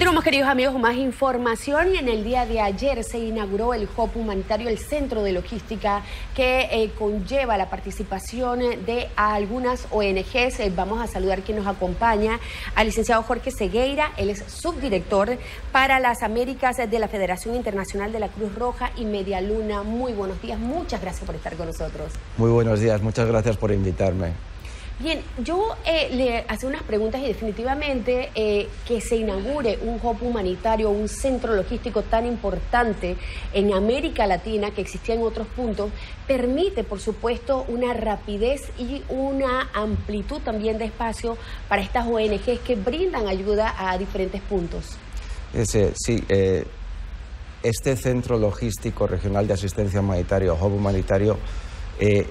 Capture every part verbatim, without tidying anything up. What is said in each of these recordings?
Continuamos, queridos amigos, con más información. Y en el día de ayer se inauguró el hub humanitario, el centro de logística que eh, conlleva la participación de algunas O N Ges. Eh, vamos a saludar quien nos acompaña, al licenciado Jorge Segueira. Él es subdirector para las Américas de la Federación Internacional de la Cruz Roja y Media Luna. Muy buenos días, muchas gracias por estar con nosotros. Muy buenos días, muchas gracias por invitarme. Bien, yo eh, le hacía unas preguntas y definitivamente eh, que se inaugure un hub humanitario, un centro logístico tan importante en América Latina, que existía en otros puntos, permite, por supuesto, una rapidez y una amplitud también de espacio para estas O N Ges que brindan ayuda a diferentes puntos. Ese, sí, eh, este centro logístico regional de asistencia humanitaria, hub humanitario, eh,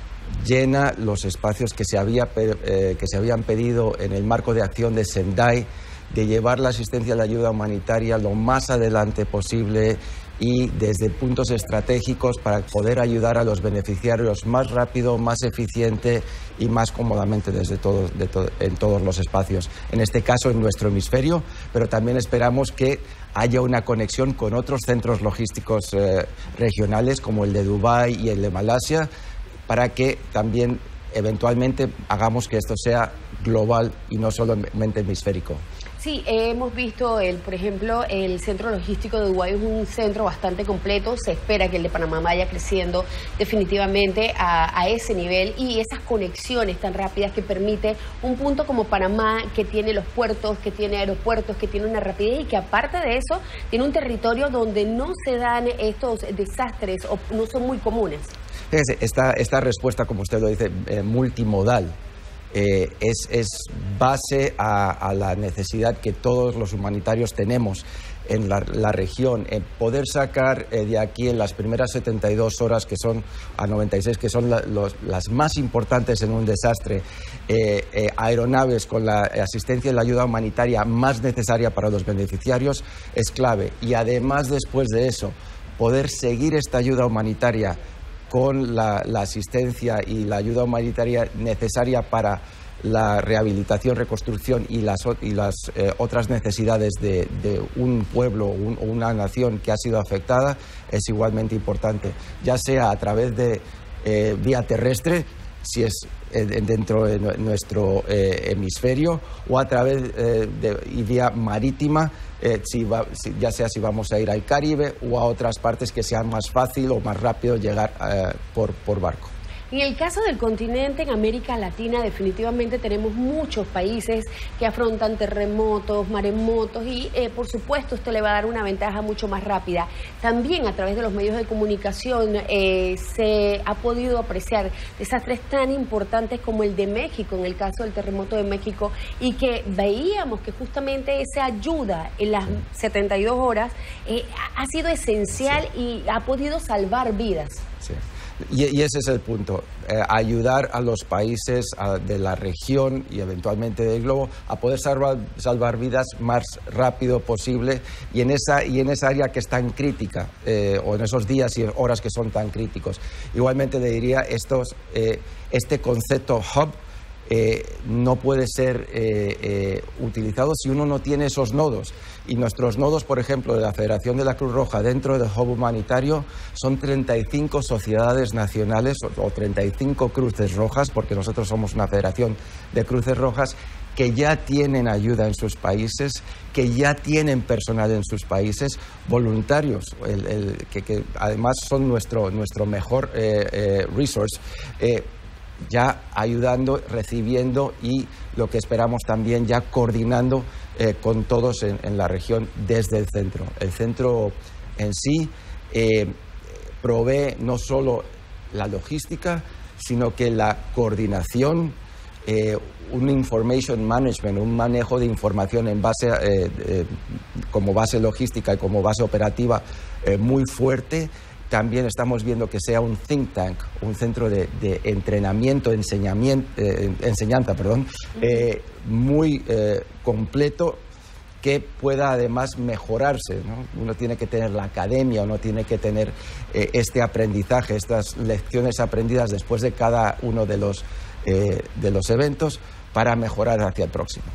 llena los espacios que se, había, eh, que se habían pedido en el marco de acción de Sendai, de llevar la asistencia y la ayuda humanitaria lo más adelante posible y desde puntos estratégicos para poder ayudar a los beneficiarios más rápido, más eficiente y más cómodamente desde todo, de to en todos los espacios. En este caso en nuestro hemisferio, pero también esperamos que haya una conexión con otros centros logísticos eh, regionales como el de Dubái y el de Malasia, para que también eventualmente hagamos que esto sea global y no solamente hemisférico. Sí, hemos visto, el, por ejemplo, el centro logístico de Dubái es un centro bastante completo. Se espera que el de Panamá vaya creciendo definitivamente a, a ese nivel, y esas conexiones tan rápidas que permite un punto como Panamá, que tiene los puertos, que tiene aeropuertos, que tiene una rapidez y que aparte de eso tiene un territorio donde no se dan estos desastres o no son muy comunes. Fíjese, esta, esta respuesta, como usted lo dice, eh, multimodal, eh, es, es base a, a la necesidad que todos los humanitarios tenemos en la, la región, en poder sacar eh, de aquí en las primeras setenta y dos horas, que son a noventa y seis, que son la, los, las más importantes en un desastre, eh, eh, aeronaves con la asistencia y la ayuda humanitaria más necesaria para los beneficiarios, es clave. Y además, después de eso, poder seguir esta ayuda humanitaria con la, la asistencia y la ayuda humanitaria necesaria para la rehabilitación, reconstrucción y las, y las eh, otras necesidades de, de un pueblo o un, una nación que ha sido afectada, es igualmente importante, ya sea a través de eh, vía terrestre, si es eh, dentro de nuestro eh, hemisferio, o a través eh, de y vía marítima, eh, si va, si, ya sea si vamos a ir al Caribe o a otras partes que sea más fácil o más rápido llegar eh, por, por barco. En el caso del continente, en América Latina, definitivamente tenemos muchos países que afrontan terremotos, maremotos y, eh, por supuesto, esto le va a dar una ventaja mucho más rápida. También a través de los medios de comunicación eh, se ha podido apreciar desastres tan importantes como el de México, en el caso del terremoto de México, y que veíamos que justamente esa ayuda en las setenta y dos horas eh, ha sido esencial, sí, y ha podido salvar vidas. Sí. Y, y ese es el punto, eh, ayudar a los países a, de la región y eventualmente del globo a poder salvar, salvar vidas más rápido posible, y en esa, y en esa área que es tan crítica, eh, o en esos días y horas que son tan críticos. Igualmente le diría, estos, eh, este concepto hub Eh, no puede ser eh, eh, utilizado si uno no tiene esos nodos. Y nuestros nodos, por ejemplo, de la Federación de la Cruz Roja dentro del hub humanitario son treinta y cinco sociedades nacionales o, o treinta y cinco cruces rojas, porque nosotros somos una federación de cruces rojas, que ya tienen ayuda en sus países, que ya tienen personal en sus países, voluntarios, el, el, que, que además son nuestro, nuestro mejor eh, eh, resource, eh, ya ayudando, recibiendo y lo que esperamos también ya coordinando eh, con todos en, en la región desde el centro. El centro en sí eh, provee no solo la logística, sino que la coordinación, eh, un information management, un manejo de información en base eh, eh, como base logística y como base operativa eh, muy fuerte. También estamos viendo que sea un think tank, un centro de, de entrenamiento, enseñamiento, eh, enseñanza, perdón, eh, muy eh, completo, que pueda además mejorarse, ¿no? Uno tiene que tener la academia, uno tiene que tener eh, este aprendizaje, estas lecciones aprendidas después de cada uno de los, eh, de los eventos para mejorar hacia el próximo.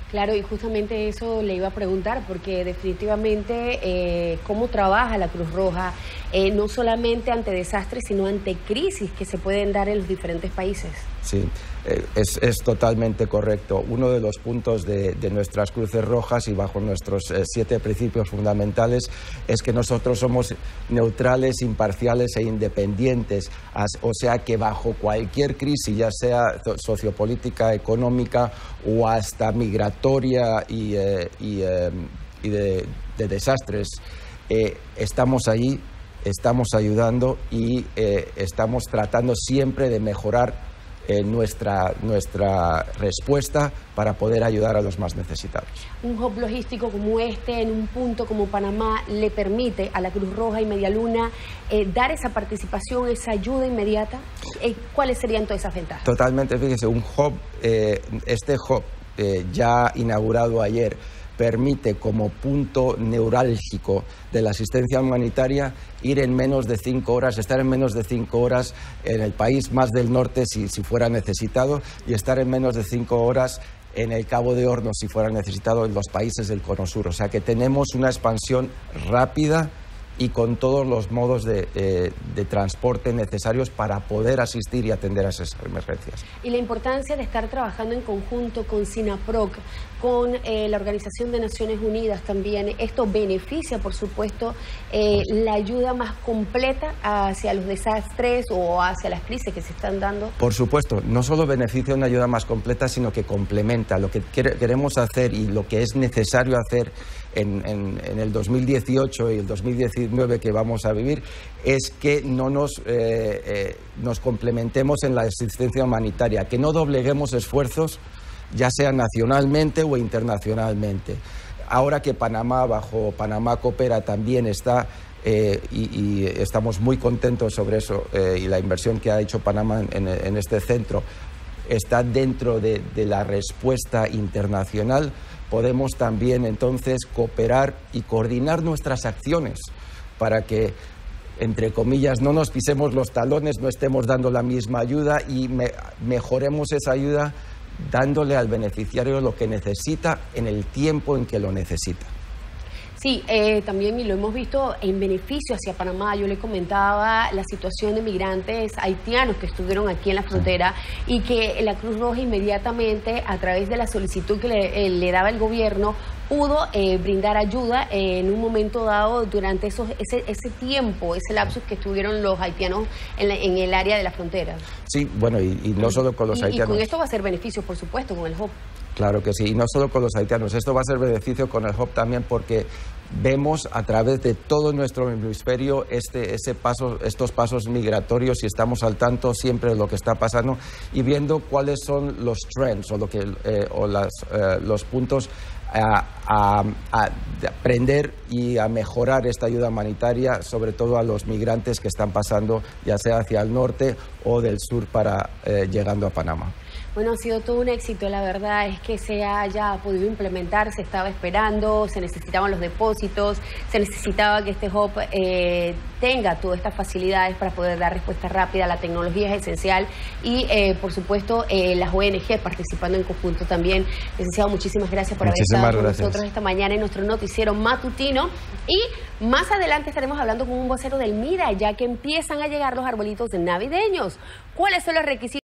Claro, y justamente eso le iba a preguntar, porque definitivamente eh, cómo trabaja la Cruz Roja, eh, no solamente ante desastres, sino ante crisis que se pueden dar en los diferentes países. Sí, eh, es, es totalmente correcto. Uno de los puntos de, de nuestras Cruces Rojas y bajo nuestros eh, siete principios fundamentales es que nosotros somos neutrales, imparciales e independientes. As, o sea que bajo cualquier crisis, ya sea sociopolítica, económica o hasta migratoria y, eh, y, eh, y de, de desastres, eh, estamos allí, estamos ayudando y eh, estamos tratando siempre de mejorar Eh, nuestra, nuestra respuesta para poder ayudar a los más necesitados. Un hub logístico como este, en un punto como Panamá, le permite a la Cruz Roja y Media Luna eh, dar esa participación, esa ayuda inmediata. Eh, ¿Cuáles serían todas esas ventajas? Totalmente, fíjese, un hub, eh, este hub eh, ya inaugurado ayer, permite como punto neurálgico de la asistencia humanitaria ir en menos de cinco horas, estar en menos de cinco horas en el país más del norte si, si fuera necesitado y estar en menos de cinco horas en el Cabo de Hornos si fuera necesitado en los países del Cono Sur. O sea que tenemos una expansión rápida y con todos los modos de, eh, de transporte necesarios para poder asistir y atender a esas emergencias. Y la importancia de estar trabajando en conjunto con SINAPROC, con eh, la Organización de Naciones Unidas también. Esto beneficia, por supuesto, eh, la ayuda más completa hacia los desastres o hacia las crisis que se están dando. Por supuesto, no solo beneficia una ayuda más completa, sino que complementa lo que queremos hacer y lo que es necesario hacer en, en, en el dos mil dieciocho y el dos mil diecinueve que vamos a vivir, es que no nos, eh, eh, nos complementemos en la asistencia humanitaria, que no dobleguemos esfuerzos, ya sea nacionalmente o internacionalmente. Ahora que Panamá, bajo Panamá Coopera, también está, eh, y, y estamos muy contentos sobre eso, eh, y la inversión que ha hecho Panamá en, en este centro está dentro de, de la respuesta internacional, podemos también entonces cooperar y coordinar nuestras acciones para que, entre comillas, no nos pisemos los talones, no estemos dando la misma ayuda y me, mejoremos esa ayuda dándole al beneficiario lo que necesita en el tiempo en que lo necesita. Sí, eh, también y lo hemos visto en beneficio hacia Panamá. Yo le comentaba la situación de migrantes haitianos que estuvieron aquí en la frontera y que la Cruz Roja inmediatamente, a través de la solicitud que le, eh, le daba el gobierno, pudo eh, brindar ayuda eh, en un momento dado durante esos, ese, ese tiempo, ese lapsus que estuvieron los haitianos en, la, en el área de la frontera. Sí, bueno, y, y no solo con los y, haitianos. Y con esto va a ser beneficio, por supuesto, con el hub. Claro que sí, y no solo con los haitianos, esto va a ser beneficio con el hub también porque vemos a través de todo nuestro hemisferio este, ese paso, estos pasos migratorios y estamos al tanto siempre de lo que está pasando y viendo cuáles son los trends o, lo que, eh, o las, eh, los puntos a, a, a aprender y a mejorar esta ayuda humanitaria, sobre todo a los migrantes que están pasando ya sea hacia el norte o del sur para eh, llegando a Panamá. Bueno, ha sido todo un éxito, la verdad es que se haya podido implementar, se estaba esperando, se necesitaban los depósitos, se necesitaba que este hub eh, tenga todas estas facilidades para poder dar respuesta rápida, la tecnología es esencial y eh, por supuesto eh, las O N G participando en conjunto también. Licenciado, muchísimas gracias por muchísimas haber estado gracias. con nosotros esta mañana en nuestro noticiero matutino y más adelante estaremos hablando con un vocero del MIDA ya que empiezan a llegar los arbolitos navideños. ¿Cuáles son los requisitos?